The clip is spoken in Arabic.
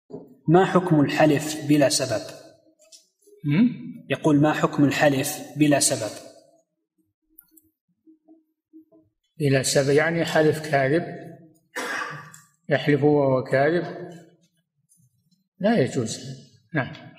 ما حكم الحلف بلا سبب؟ يقول: ما حكم الحلف بلا سبب؟ بلا سبب يعني حلف كاذب، يحلف وهو كاذب، لا يجوز. نعم.